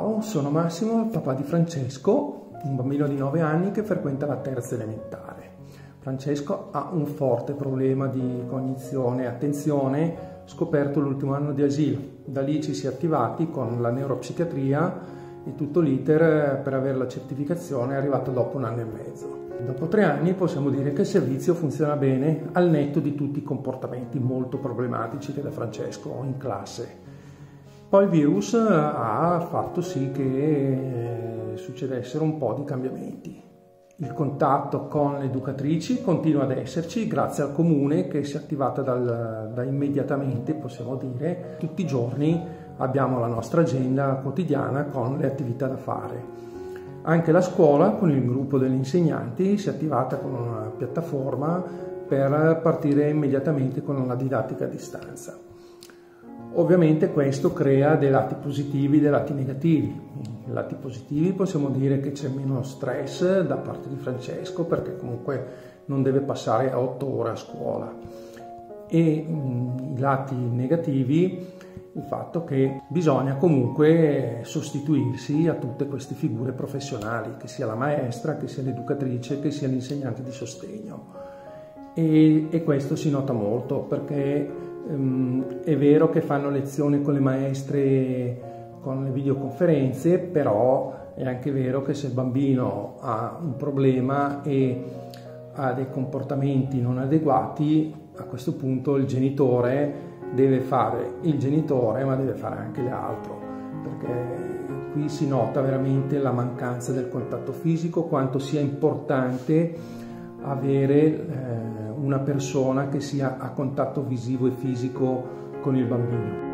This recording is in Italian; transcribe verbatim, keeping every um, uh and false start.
Ciao, sono Massimo, il papà di Francesco, un bambino di nove anni che frequenta la terza elementare. Francesco ha un forte problema di cognizione e attenzione scoperto l'ultimo anno di asilo. Da lì ci si è attivati con la neuropsichiatria e tutto l'iter per avere la certificazione è arrivato dopo un anno e mezzo. Dopo tre anni possiamo dire che il servizio funziona bene al netto di tutti i comportamenti molto problematici che da Francesco in classe. Poi il virus ha fatto sì che succedessero un po' di cambiamenti. Il contatto con le educatrici continua ad esserci grazie al comune che si è attivata dal, da immediatamente, possiamo dire, tutti i giorni abbiamo la nostra agenda quotidiana con le attività da fare. Anche la scuola con il gruppo degli insegnanti si è attivata con una piattaforma per partire immediatamente con una didattica a distanza. Ovviamente questo crea dei lati positivi e dei lati negativi. I lati positivi possiamo dire che c'è meno stress da parte di Francesco perché comunque non deve passare otto ore a scuola. E mh, i lati negativi, il fatto che bisogna comunque sostituirsi a tutte queste figure professionali, che sia la maestra, che sia l'educatrice, che sia l'insegnante di sostegno. E, e questo si nota molto perché è vero che fanno lezioni con le maestre con le videoconferenze, però è anche vero che se il bambino ha un problema e ha dei comportamenti non adeguati, a questo punto il genitore deve fare il genitore, ma deve fare anche l'altro, perché qui si nota veramente la mancanza del contatto fisico, quanto sia importante avere eh, una persona che sia a contatto visivo e fisico con il bambino.